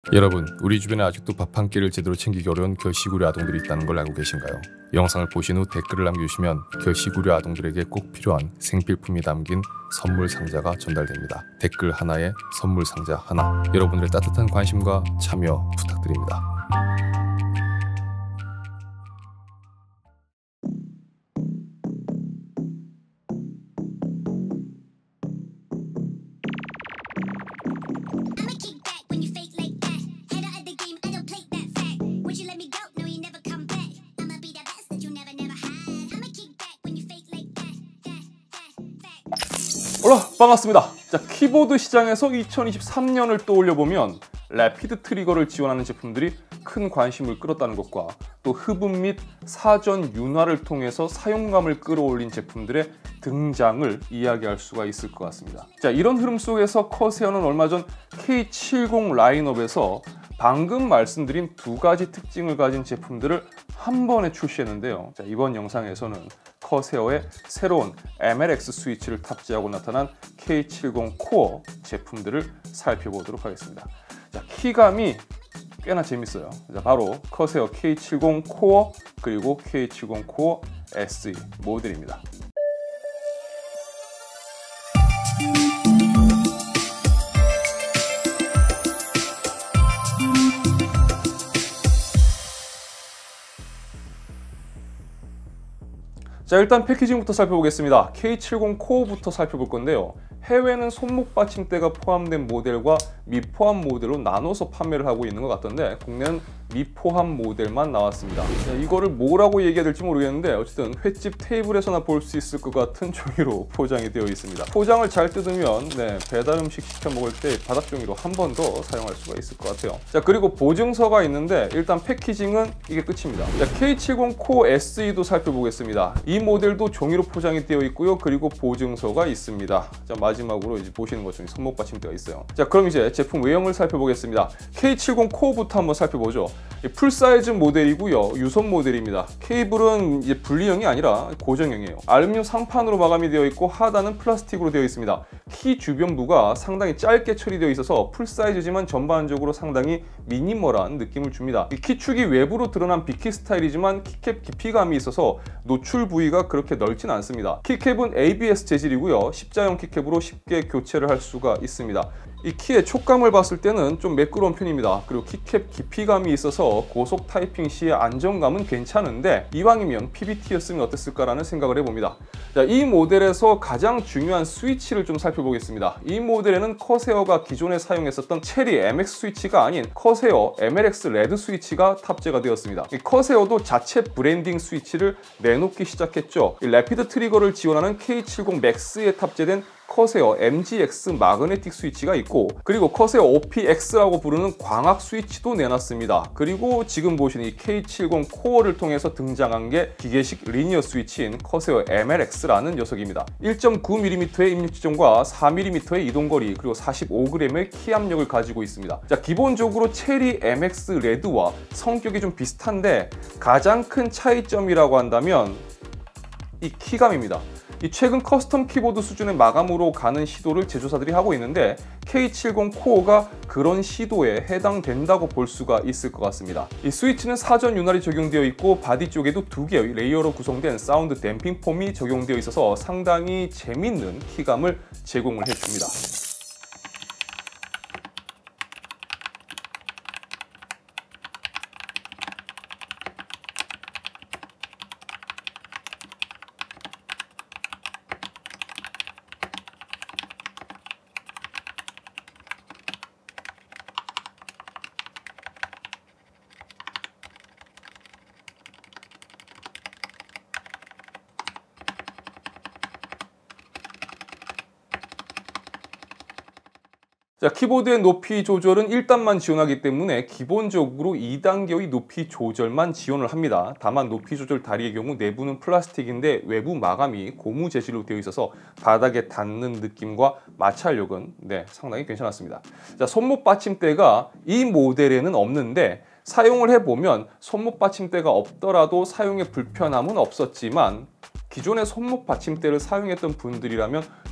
여러분, 우리 주변에 아직도 밥 한 끼를 제대로 챙기기 어려운 결식우려 아동들이 있다는 걸 알고 계신가요? 영상을 보신 후 댓글을 남겨주시면 결식우려 아동들에게 꼭 필요한 생필품이 담긴 선물 상자가 전달됩니다. 댓글 하나에 선물 상자 하나. 여러분들의 따뜻한 관심과 참여 부탁드립니다. 반갑습니다. 자, 키보드 시장에서 2023년을 떠올려보면 래피드 트리거를 지원하는 제품들이 큰 관심을 끌었다는 것과 또 흡음 및 사전 윤활을 통해서 사용감을 끌어올린 제품들의 등장을 이야기할 수가 있을 것 같습니다. 자, 이런 흐름 속에서 커세어는 얼마 전 K70 라인업에서 방금 말씀드린 두 가지 특징을 가진 제품들을 한 번에 출시했는데요. 자, 이번 영상에서는 커세어의 새로운 MLX 스위치를 탑재하고 나타난 K70 코어 제품들을 살펴보도록 하겠습니다. 자, 키감이 꽤나 재밌어요. 자, 바로 커세어 K70 코어 그리고 K70 코어 SE 모델입니다. 자, 일단 패키징부터 살펴보겠습니다. K70 코어부터 살펴볼 건데요. 해외는 손목 받침대가 포함된 모델과 미포함 모델로 나눠서 판매를 하고 있는 것 같던데 국내는 미포함 모델만 나왔습니다. 자, 이거를 뭐라고 얘기해야 될지 모르겠는데 어쨌든 횟집 테이블에서나 볼 수 있을 것 같은 종이로 포장이 되어 있습니다. 포장을 잘 뜯으면 배달 음식 시켜 먹을 때 바닥 종이로 한 번 더 사용할 수가 있을 것 같아요. 자, 그리고 보증서가 있는데 일단 패키징은 이게 끝입니다. 자, K70 코어 SE도 살펴보겠습니다. 이 모델도 종이로 포장이 되어 있고요. 그리고 보증서가 있습니다. 자, 마지막으로 이제 보시는 것처럼 손목 받침대가 있어요. 자, 그럼 이제 제품 외형을 살펴보겠습니다. K70 코어부터 한번 살펴보죠. 풀사이즈 모델이고요. 유선 모델입니다. 케이블은 이제 분리형이 아니라 고정형이에요. 알루미늄 상판으로 마감이 되어 있고 하단은 플라스틱으로 되어 있습니다. 키 주변부가 상당히 짧게 처리되어 있어서 풀사이즈지만 전반적으로 상당히 미니멀한 느낌을 줍니다. 이 키축이 외부로 드러난 비키 스타일이지만 키캡 깊이감이 있어서 노출 부위가 그렇게 넓진 않습니다. 키캡은 ABS 재질이고요. 십자형 키캡으로 쉽게 교체를 할 수가 있습니다. 이 키의 촉감을 봤을 때는 좀 매끄러운 편입니다. 그리고 키캡 깊이감이 있어서 고속 타이핑 시의 안정감은 괜찮은데 이왕이면 PBT였으면 어땠을까라는 생각을 해봅니다. 자, 이 모델에서 가장 중요한 스위치를 좀 살펴보겠습니다. 이 모델에는 커세어가 기존에 사용했었던 체리 MX 스위치가 아닌 커세어 MLX 레드 스위치가 탑재가 되었습니다. 이 커세어도 자체 브랜딩 스위치를 내놓기 시작했죠. 이 래피드 트리거를 지원하는 K70 맥스에 탑재된 커세어 MGX 마그네틱 스위치가 있고 그리고 커세어 OPX라고 부르는 광학 스위치도 내놨습니다. 그리고 지금 보시는 이 K70 코어를 통해서 등장한 게 기계식 리니어 스위치인 커세어 MLX라는 녀석입니다. 1.9mm의 입력 지점과 4mm의 이동거리 그리고 45g의 키 압력을 가지고 있습니다. 자, 기본적으로 체리 MX 레드와 성격이 좀 비슷한데 가장 큰 차이점이라고 한다면 이 키감입니다. 이 최근 커스텀 키보드 수준의 마감으로 가는 시도를 제조사들이 하고 있는데 K70 코어가 그런 시도에 해당된다고 볼 수가 있을 것 같습니다. 이 스위치는 사전 윤활이 적용되어 있고 바디 쪽에도 두 개의 레이어로 구성된 사운드 댐핑 폼이 적용되어 있어서 상당히 재밌는 키감을 제공을 해줍니다. 자, 키보드의 높이 조절은 1단만 지원하기 때문에 기본적으로 2단계의 높이 조절만 지원을 합니다. 다만 높이 조절 다리의 경우 내부는 플라스틱인데 외부 마감이 고무 재질로 되어 있어서 바닥에 닿는 느낌과 마찰력은 상당히 괜찮았습니다. 자, 손목 받침대가 이 모델에는 없는데 사용을 해보면 손목 받침대가 없더라도 사용에 불편함은 없었지만 기존의 손목 받침대를 사용했던 분들이라면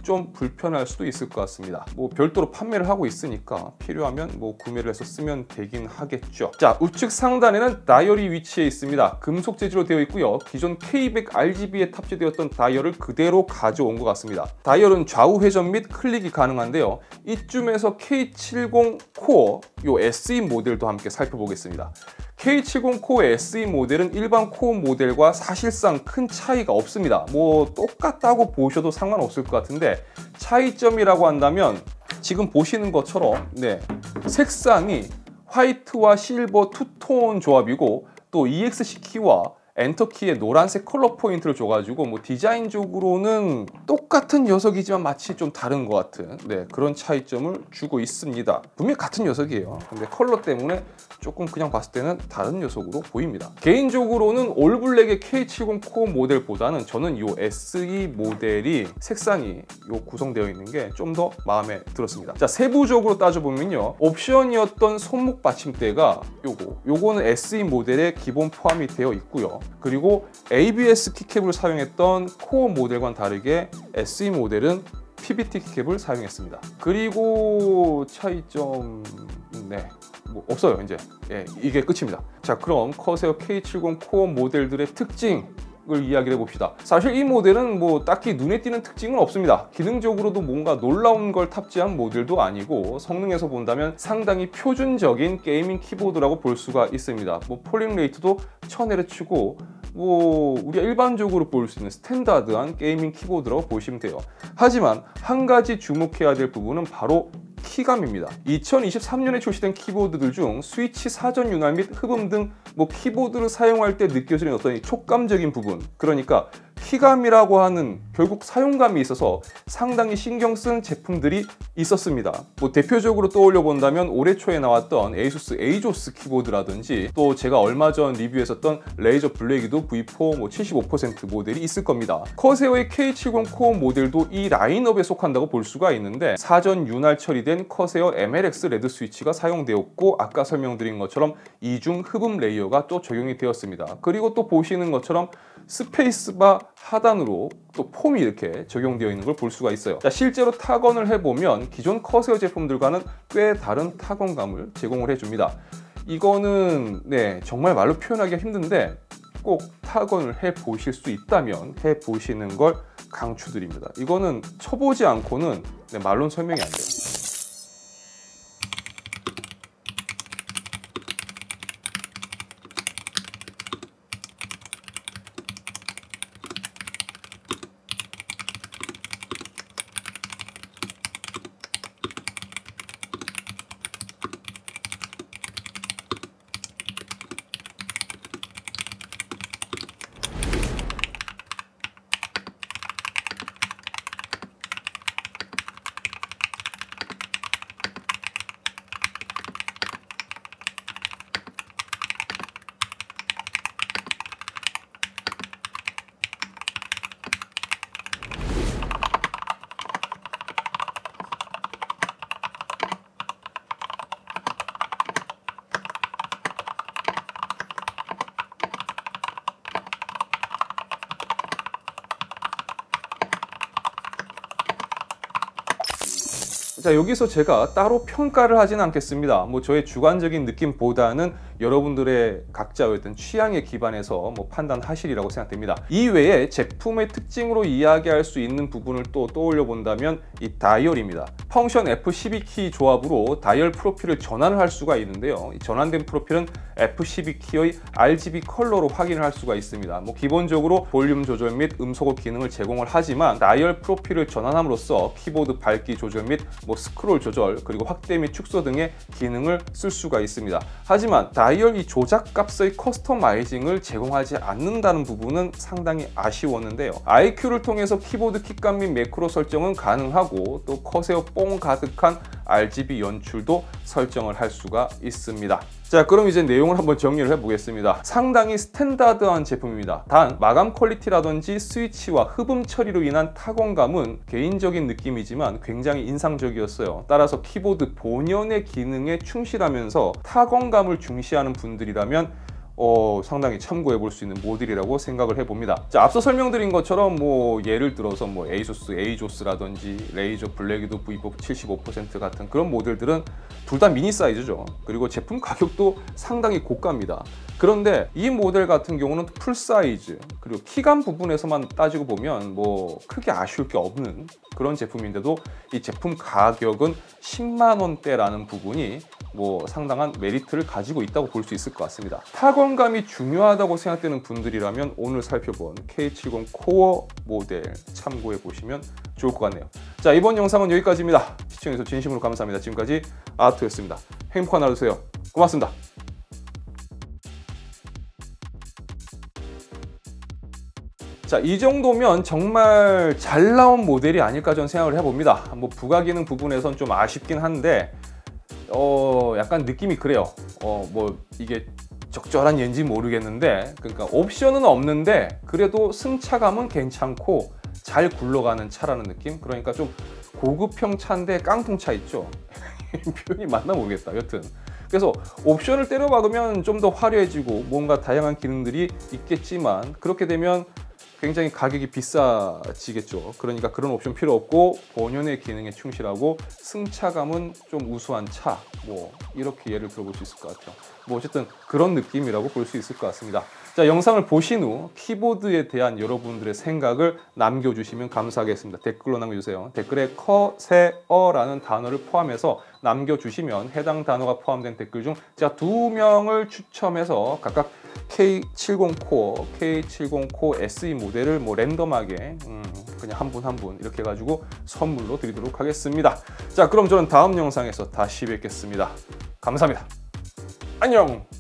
좀 불편할 수도 있을 것 같습니다. 뭐 별도로 판매를 하고 있으니까 필요하면 뭐 구매를 해서 쓰면 되긴 하겠죠. 자, 우측 상단에는 다이얼이 위치해 있습니다. 금속 재질로 되어 있고요. 기존 K100RGB에 탑재되었던 다이얼을 그대로 가져온 것 같습니다. 다이얼은 좌우 회전 및 클릭이 가능한데요. 이쯤에서 K70 코어 요 SE 모델도 함께 살펴보겠습니다. K70 코어 SE 모델은 일반 코어 모델과 사실상 큰 차이가 없습니다. 뭐 똑같다고 보셔도 상관없을 것 같은데 차이점이라고 한다면 지금 보시는 것처럼 색상이 화이트와 실버 투톤 조합이고 또 EXC 키와 엔터키에 노란색 컬러 포인트를 줘가지고 뭐 디자인적으로는 똑같은 녀석이지만 마치 좀 다른 것 같은 그런 차이점을 주고 있습니다. 분명히 같은 녀석이에요. 근데 컬러 때문에 조금 그냥 봤을 때는 다른 녀석으로 보입니다. 개인적으로는 올블랙의 K70 코어 모델보다는 저는 이 SE 모델이 색상이 구성되어 있는 게 좀 더 마음에 들었습니다. 자, 세부적으로 따져보면요, 옵션이었던 손목 받침대가 요거는 SE 모델에 기본 포함이 되어 있고요. 그리고 ABS 키캡을 사용했던 코어 모델과는 다르게 SE 모델은 PBT 키캡을 사용했습니다. 그리고 차이점 뭐 없어요. 이제 이게 끝입니다. 자, 그럼 커세어 K70 코어 모델들의 특징을 이야기를 해봅시다. 사실 이 모델은 뭐 딱히 눈에 띄는 특징은 없습니다. 기능적으로도 뭔가 놀라운 걸 탑재한 모델도 아니고 성능에서 본다면 상당히 표준적인 게이밍 키보드라고 볼 수가 있습니다. 뭐 폴링 레이트도 1000Hz고 뭐 우리가 일반적으로 볼 수 있는 스탠다드한 게이밍 키보드라고 보시면 돼요. 하지만 한 가지 주목해야 될 부분은 바로 키감입니다. 2023년에 출시된 키보드들 중 스위치 사전 윤활 및 흡음 등 뭐 키보드를 사용할 때 느껴지는 어떤 이 촉감적인 부분, 그러니까 키감이라고 하는 결국 사용감이 있어서 상당히 신경 쓴 제품들이 있었습니다. 뭐 대표적으로 떠올려 본다면 올해 초에 나왔던 에이수스 에이조스 키보드라든지 또 제가 얼마 전 리뷰했었던 레이저 블레이드 V4 뭐 75% 모델이 있을 겁니다. 커세어의 K70 코어 모델도 이 라인업에 속한다고 볼 수가 있는데 사전 윤활 처리된 커세어 MLX 레드 스위치가 사용되었고 아까 설명드린 것처럼 이중 흡음 레이어가 또 적용이 되었습니다. 그리고 또 보시는 것처럼 스페이스바 하단으로 또 폼이 이렇게 적용되어 있는 걸 볼 수가 있어요. 자, 실제로 타건을 해보면 기존 커세어 제품들과는 꽤 다른 타건감을 제공을 해줍니다. 이거는 정말 말로 표현하기가 힘든데 꼭 타건을 해보실 수 있다면 해보시는 걸 강추드립니다. 이거는 쳐보지 않고는 말로는 설명이 안 돼요. 자, 여기서 제가 따로 평가를 하지는 않겠습니다. 뭐 저의 주관적인 느낌보다는 여러분들의 각자의 어떤 취향에 기반해서 뭐 판단하시리라고 생각됩니다. 이외에 제품의 특징으로 이야기할 수 있는 부분을 또 떠올려 본다면 이 다이얼입니다. 펑션 F12키 조합으로 다이얼 프로필을 전환을 할 수가 있는데요. 이 전환된 프로필은 F12키의 RGB 컬러로 확인을 할 수가 있습니다. 뭐 기본적으로 볼륨 조절 및 음소거 기능을 제공을 하지만 다이얼 프로필을 전환함으로써 키보드 밝기 조절 및 뭐 스크롤 조절 그리고 확대 및 축소 등의 기능을 쓸 수가 있습니다. 하지만 다이얼 이 조작 값의 커스터마이징을 제공하지 않는다는 부분은 상당히 아쉬웠는데요. IQ를 통해서 키보드 킥감 및 매크로 설정은 가능하고 또 커세어 뽕 가득한 RGB 연출도 설정을 할 수가 있습니다. 자, 그럼 이제 내용을 한번 정리를 해보겠습니다. 상당히 스탠다드한 제품입니다. 단 마감 퀄리티라든지 스위치와 흡음 처리로 인한 타건감은 개인적인 느낌이지만 굉장히 인상적이었어요. 따라서 키보드 본연의 기능에 충실하면서 타건감을 중시하는 분들이라면 상당히 참고해 볼 수 있는 모델이라고 생각을 해봅니다. 자, 앞서 설명드린 것처럼 뭐 예를 들어서 뭐 에이조스라든지 레이저 블랙이도 V4 75% 같은 그런 모델들은 둘 다 미니 사이즈죠. 그리고 제품 가격도 상당히 고가입니다. 그런데 이 모델 같은 경우는 풀 사이즈, 그리고 키감 부분에서만 따지고 보면 뭐 크게 아쉬울 게 없는 그런 제품인데도 이 제품 가격은 10만 원대라는 부분이 뭐 상당한 메리트를 가지고 있다고 볼 수 있을 것 같습니다. 타건감이 중요하다고 생각되는 분들이라면 오늘 살펴본 K70 코어 모델 참고해 보시면 좋을 것 같네요. 자, 이번 영상은 여기까지입니다. 시청해주셔서 진심으로 감사합니다. 지금까지 아토였습니다. 행복한 하루 되세요. 고맙습니다. 자, 이 정도면 정말 잘 나온 모델이 아닐까 저는 생각을 해봅니다. 뭐 부가기능 부분에선 좀 아쉽긴 한데 약간 느낌이 그래요. 뭐 이게 적절한 예인지 모르겠는데, 그러니까 옵션은 없는데 그래도 승차감은 괜찮고 잘 굴러가는 차라는 느낌? 그러니까 좀 고급형 차인데 깡통차 있죠? 표현이 맞나 모르겠다. 여튼 그래서 옵션을 때려 박으면 좀 더 화려해지고 뭔가 다양한 기능들이 있겠지만, 그렇게 되면 굉장히 가격이 비싸지겠죠. 그러니까 그런 옵션 필요 없고 본연의 기능에 충실하고 승차감은 좀 우수한 차, 뭐 이렇게 예를 들어볼 수 있을 것 같아요. 뭐 어쨌든 그런 느낌이라고 볼 수 있을 것 같습니다. 자, 영상을 보신 후 키보드에 대한 여러분들의 생각을 남겨주시면 감사하겠습니다. 댓글로 남겨주세요. 댓글에 커세어라는 단어를 포함해서 남겨주시면 해당 단어가 포함된 댓글 중 제가 2명을 추첨해서 각각 K70 코어, K70 코어 SE 모델을 뭐 랜덤하게 그냥 한 분 이렇게 해가지고 선물로 드리도록 하겠습니다. 자, 그럼 저는 다음 영상에서 다시 뵙겠습니다. 감사합니다. 안녕!